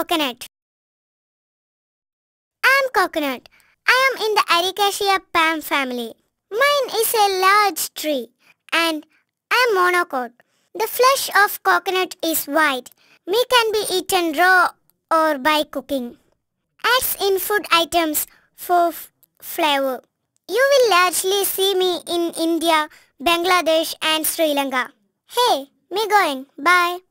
coconut. I am coconut. I am in the Ericaceae palm family. Mine is a large tree and I am monocot. The flesh of coconut is white. Meat can be eaten raw or by cooking. Adds in food items for flavor. You will largely see me in India, Bangladesh and Sri Lanka. Hey, me going. Bye.